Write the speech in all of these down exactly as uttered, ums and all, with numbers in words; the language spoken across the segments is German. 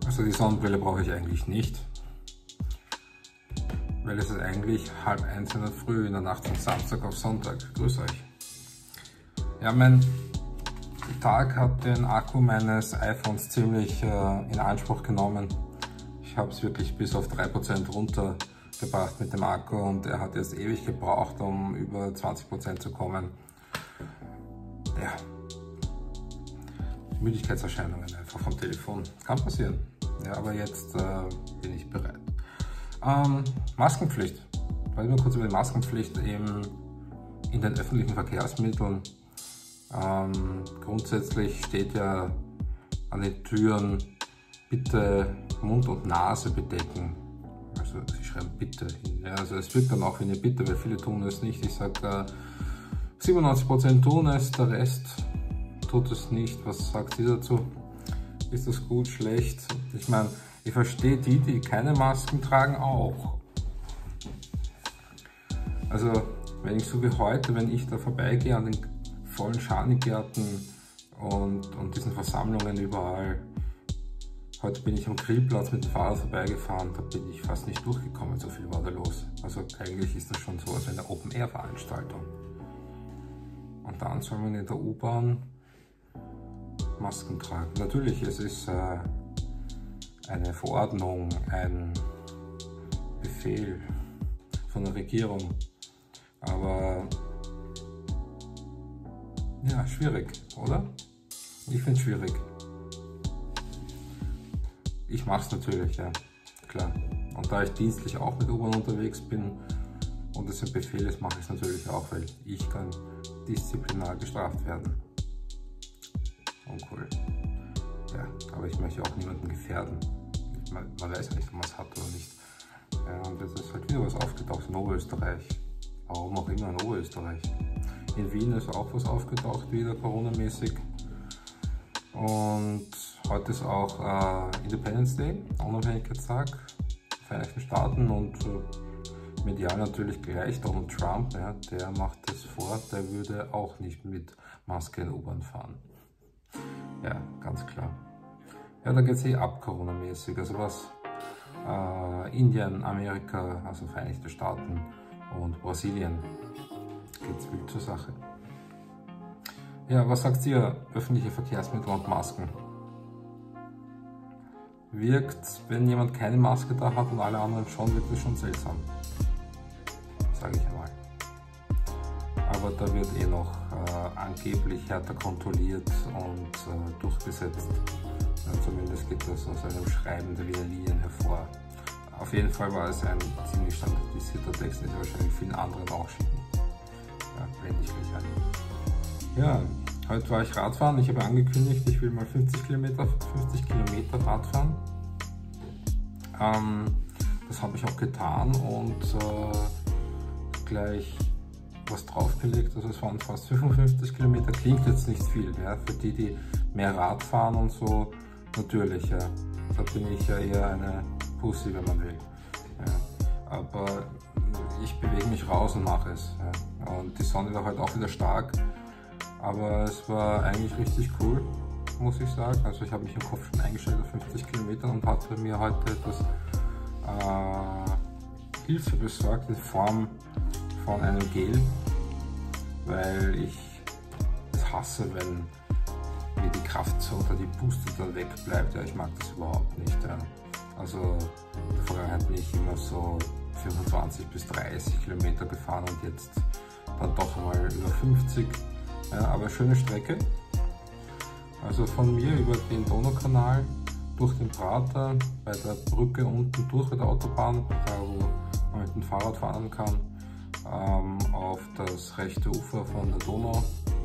Also die Sonnenbrille brauche ich eigentlich nicht, weil es ist eigentlich halb eins in der Früh in der Nacht von Samstag auf Sonntag. Grüß euch. Ja, mein Tag hat den Akku meines iPhones ziemlich äh, in Anspruch genommen. Ich habe es wirklich bis auf drei Prozent runtergebracht mit dem Akku und er hat jetzt ewig gebraucht, um über zwanzig Prozent zu kommen. Ja, Müdigkeitserscheinungen einfach vom Telefon. Kann passieren. Ja, aber jetzt äh, bin ich bereit. Ähm, Maskenpflicht. Reden wir kurz über die Maskenpflicht eben in den öffentlichen Verkehrsmitteln. Ähm, grundsätzlich steht ja an den Türen, bitte Mund und Nase bedecken. Also sie schreiben bitte hin. Ja, also es wirkt dann auch wie eine Bitte, weil viele tun es nicht. Ich sage, äh, siebenundneunzig Prozent tun es, der Rest tut es nicht. Was sagt ihr dazu? Ist das gut, schlecht? Ich meine, ich verstehe die, die keine Masken tragen, auch. Also, wenn ich so wie heute, wenn ich da vorbeigehe an den vollen Schanigärten und, und diesen Versammlungen überall. Heute bin ich am Grillplatz mit dem Fahrrad vorbeigefahren, da bin ich fast nicht durchgekommen, so viel war da los. Also eigentlich ist das schon so als eine Open-Air-Veranstaltung. Und dann soll man in der U-Bahn Masken tragen. Natürlich, es ist äh, eine Verordnung, ein Befehl von der Regierung, aber ja, schwierig, oder? Ich finde es schwierig. Ich mache es natürlich, ja, klar. Und da ich dienstlich auch mit U-Bahn unterwegs bin und es ein Befehl ist, mache ich es natürlich auch, weil ich kann disziplinär gestraft werden. Uncool. Ja, aber ich möchte auch niemanden gefährden. Man, man weiß ja nicht, ob man es hat oder nicht. Ja, und jetzt ist halt wieder was aufgetaucht in Oberösterreich. Warum auch immer in Oberösterreich. In Wien ist auch was aufgetaucht, wieder Corona-mäßig. Und heute ist auch äh, Independence Day, Unabhängigkeitstag, Vereinigten Staaten und äh, medial natürlich gleich. Donald Trump, ja, der macht das vor, der würde auch nicht mit Maske in U-Bahn fahren. Ja, ganz klar. Ja, da geht es eh ab Corona-mäßig. Also was äh, Indien, Amerika, also Vereinigte Staaten und Brasilien geht es wild zur Sache. Ja, was sagt ihr? Öffentliche Verkehrsmittel und Masken. Wirkt, wenn jemand keine Maske da hat und alle anderen schon, wirkt es schon seltsam. Sage ich einmal. Aber da wird eh noch äh, angeblich härter kontrolliert und äh, durchgesetzt. Ja, zumindest geht das aus einem Schreiben der Wiener Linien hervor. Auf jeden Fall war es ein ziemlich standardisierter Text, den sie wahrscheinlich vielen anderen auch schicken. Ja, blende ich gleich ein. Ja, heute war ich Radfahren. Ich habe angekündigt, ich will mal fünfzig Kilometer Rad fahren. Ähm, das habe ich auch getan und äh, gleich was draufgelegt. Also es waren fast fünfundfünfzig Kilometer. Klingt jetzt nicht viel, ja, für die, die mehr Rad fahren und so. Natürlich, ja. Da bin ich ja eher eine Pussy, wenn man will. Ja. Aber ich bewege mich raus und mache es. Ja. Und die Sonne war heute auch wieder stark. Aber es war eigentlich richtig cool, muss ich sagen. Also ich habe mich im Kopf schon eingestellt auf fünfzig Kilometer und hatte mir heute etwas äh, Hilfe besorgt in Form von einem Gel, weil ich es hasse, wenn mir die Kraft so unter die Puste dann wegbleibt. Ja, ich mag das überhaupt nicht. Ja. Also in der Vergangenheit bin ich immer so fünfundzwanzig bis dreißig Kilometer gefahren und jetzt dann doch mal über fünfzig. Ja, aber schöne Strecke. Also von mir über den Donaukanal durch den Prater, bei der Brücke unten durch bei der Autobahn, da wo man mit dem Fahrrad fahren kann, ähm, auf das rechte Ufer von der Donau,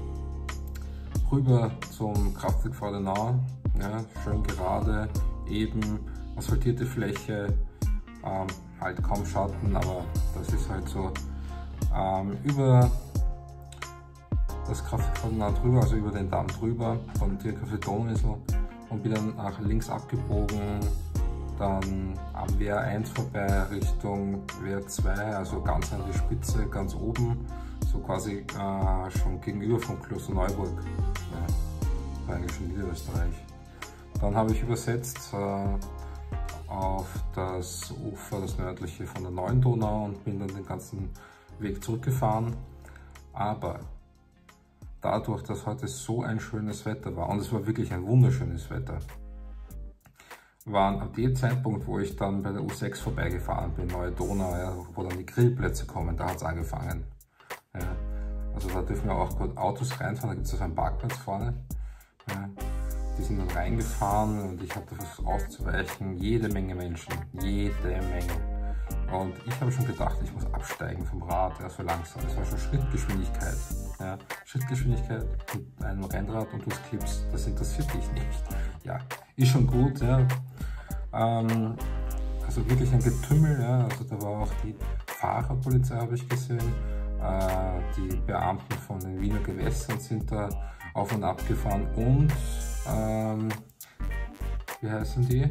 rüber zum Kraftwerk Freudenau, ja, schön gerade, eben, asphaltierte Fläche, ähm, halt kaum Schatten, aber das ist halt so, ähm, über das Kraftwerk Freudenau drüber, also über den Damm drüber, von direkt auf die Donauinsel und bin dann nach links abgebogen, dann am W R eins vorbei Richtung W R zwei, also ganz an die Spitze, ganz oben, so quasi äh, schon gegenüber vom Klosterneuburg, ja, war eigentlich schon Niederösterreich. Dann habe ich übersetzt äh, auf das Ufer, das nördliche von der neuen Donau, und bin dann den ganzen Weg zurückgefahren. Aber dadurch, dass heute so ein schönes Wetter war, und es war wirklich ein wunderschönes Wetter, waren ab dem Zeitpunkt, wo ich dann bei der U sechs vorbeigefahren bin, Neue Donau, ja, wo dann die Grillplätze kommen, da hat es angefangen. Ja. Also da dürfen wir auch gut Autos reinfahren, da gibt es also einen Parkplatz vorne. Ja. Die sind dann reingefahren und ich hatte versucht auszuweichen, jede Menge Menschen, jede Menge. Und ich habe schon gedacht, ich muss absteigen vom Rad, ja, so langsam. Es war schon Schrittgeschwindigkeit. Ja. Schrittgeschwindigkeit mit einem Rennrad und du klippst, das interessiert dich nicht. Ja, ist schon gut, ja. Ähm, also wirklich ein Getümmel, ja. Also da war auch die Fahrerpolizei, habe ich gesehen. Äh, die Beamten von den Wiener Gewässern sind da auf und ab gefahren und ähm, wie heißen die?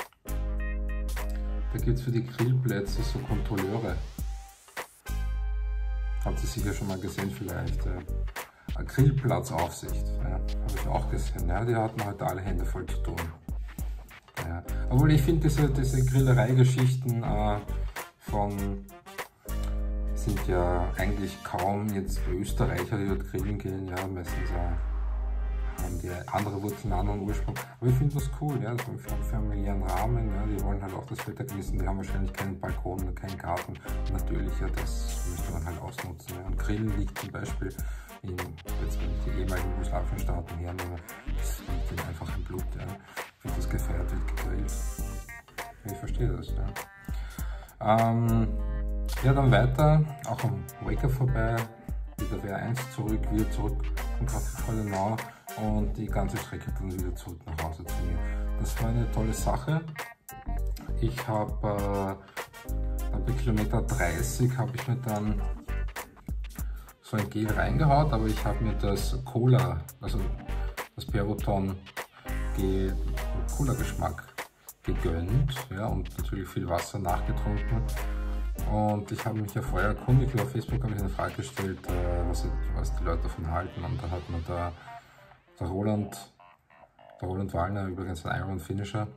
Da gibt es für die Grillplätze so Kontrolleure. Habt ihr sicher schon mal gesehen vielleicht. Ja. Eine Grillplatzaufsicht, ja, habe ich auch gesehen. Ja, die hatten heute alle Hände voll zu tun. Ja. Obwohl ich finde diese, diese Grillerei-Geschichten äh, von sind ja eigentlich kaum jetzt Österreicher, die dort grillen gehen. Ja, meistens äh, haben die andere Wurzeln, anderen Ursprung. Aber ich finde das cool, ja, so für einen familiären Rahmen. Ja, die wollen halt auch das Wetter genießen. Die haben wahrscheinlich keinen Balkon oder keinen Garten. Und natürlich, ja, das möchte man halt ausnutzen. Ja. Und Grillen liegt zum Beispiel in, jetzt wenn ich die ehemaligen jugoslawischen Staaten hernehme, das liegt ihnen einfach im Blut. Ja. Wenn das gefeiert wird, gegrillt. Ich verstehe das. Ja, ähm, ja dann weiter, auch am Waker vorbei, wieder W eins zurück, wieder zurück vom Café Freudenau und die ganze Strecke dann wieder zurück nach Hause zu mir. Das war eine tolle Sache. Ich habe äh, bei Kilometer dreißig habe ich mir dann so ein Gel reingehaut, aber ich habe mir das Cola, also das Peroton Gel mit Cola-Geschmack gegönnt, ja, und natürlich viel Wasser nachgetrunken. Und ich habe mich ja vorher erkundigt, über Facebook habe ich eine Frage gestellt, äh, was, was die Leute davon halten, und da hat mir der, der Roland, der Roland Wallner, übrigens ein Iron-Finisher,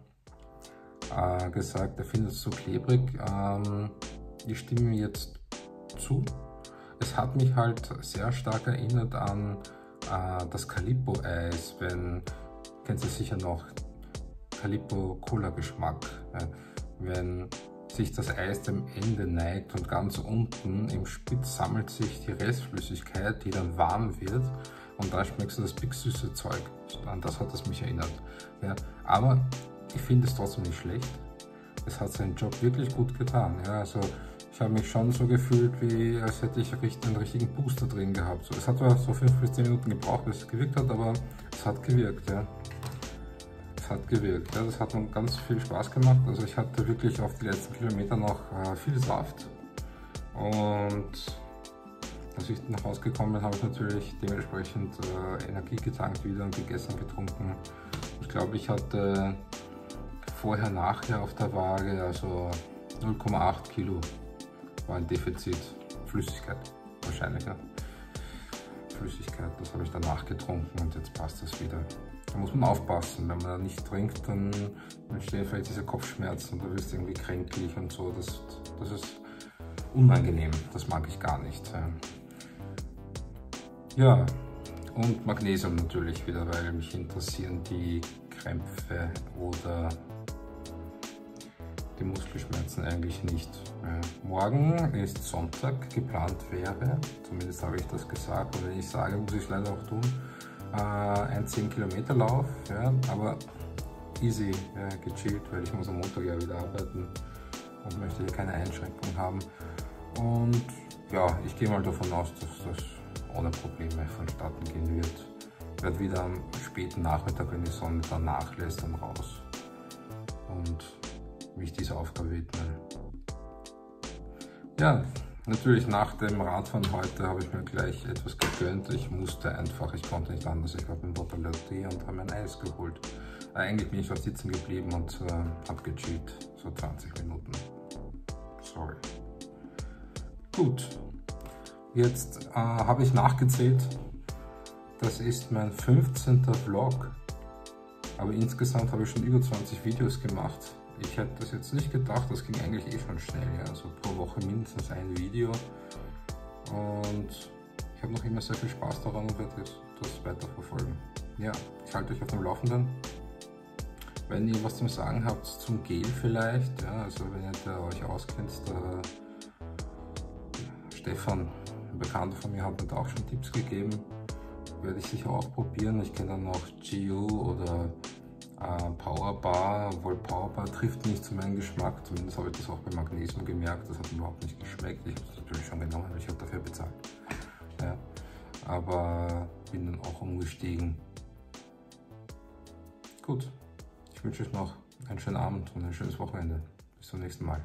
äh, gesagt, er findet es so klebrig. Ähm, ich stimme jetzt zu. Es hat mich halt sehr stark erinnert an äh, das Calippo-Eis, wenn, kennst du sicher noch, Calippo-Cola-Geschmack, äh, wenn sich das Eis dem Ende neigt und ganz unten im Spitz sammelt sich die Restflüssigkeit, die dann warm wird, und da schmeckst du das big süße Zeug. An das hat es mich erinnert. Ja, aber ich finde es trotzdem nicht schlecht. Es hat seinen Job wirklich gut getan. Ja, also ich habe mich schon so gefühlt, wie als hätte ich einen richtigen Booster drin gehabt. So, es hat zwar so fünf bis zehn Minuten gebraucht, bis es gewirkt hat, aber es hat gewirkt. Ja. Hat gewirkt. Ja, das hat mir ganz viel Spaß gemacht. Also ich hatte wirklich auf die letzten Kilometer noch äh, viel Saft, und als ich nach Hause gekommen bin, habe ich natürlich dementsprechend äh, Energie getankt wieder und gegessen, getrunken. Ich glaube, ich hatte vorher, nachher auf der Waage, also null Komma acht Kilo war ein Defizit. Flüssigkeit wahrscheinlich, ja. Flüssigkeit, das habe ich danach getrunken und jetzt passt das wieder. Da muss man aufpassen, wenn man da nicht trinkt, dann entstehen vielleicht diese Kopfschmerzen, da wirst du irgendwie kränklich und so. Das, das ist unangenehm, das mag ich gar nicht. Ja, und Magnesium natürlich wieder, weil mich interessieren die Krämpfe oder die Muskelschmerzen eigentlich nicht. Morgen ist Sonntag, geplant wäre, zumindest habe ich das gesagt, und wenn ich sage, muss ich es leider auch tun, ein zehn Kilometer Lauf, ja, aber easy, ja, gechillt, weil ich muss am Montag ja wieder arbeiten und möchte hier keine Einschränkungen haben. Und ja, ich gehe mal davon aus, dass das ohne Probleme vonstatten gehen wird. Ich werde wieder am späten Nachmittag, wenn die Sonne dann nachlässt, dann raus und mich dieser Aufgabe widmen. Ja, natürlich nach dem Radfahren heute habe ich mir gleich etwas gegönnt. Ich musste einfach, ich konnte nicht anders. Ich habe ein Bottle Latte und habe ein Eis geholt. Eigentlich bin ich dort sitzen geblieben und äh, habe gechillt, so zwanzig Minuten. Sorry. Gut, jetzt äh, habe ich nachgezählt. Das ist mein fünfzehnter Vlog. Aber insgesamt habe ich schon über zwanzig Videos gemacht. Ich hätte das jetzt nicht gedacht, das ging eigentlich eh schon schnell. Ja? Also pro Woche mindestens ein Video. Und ich habe noch immer sehr viel Spaß daran und werde das weiterverfolgen. Ja, ich halte euch auf dem Laufenden. Wenn ihr was zum Sagen habt zum Gel vielleicht, ja, also wenn ihr der euch auskennt, der Stefan, ein Bekannter von mir, hat mir da auch schon Tipps gegeben. Werde ich sicher auch probieren. Ich kenne dann noch G U oder äh, Powerbar, obwohl Powerbar trifft nicht zu meinem Geschmack. Zumindest habe ich das auch bei Magnesium gemerkt. Das hat mir überhaupt nicht geschmeckt. Ich habe es natürlich schon genommen, aber ich habe dafür bezahlt. Ja, aber bin dann auch umgestiegen. Gut, ich wünsche euch noch einen schönen Abend und ein schönes Wochenende. Bis zum nächsten Mal.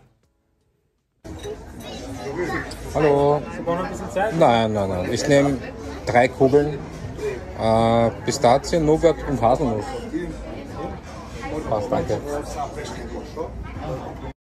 Hallo. Nein, nein, nein. Ich nehme drei Kugeln. Äh, Pistazien, Nougat und Haselnuss. Passt, danke.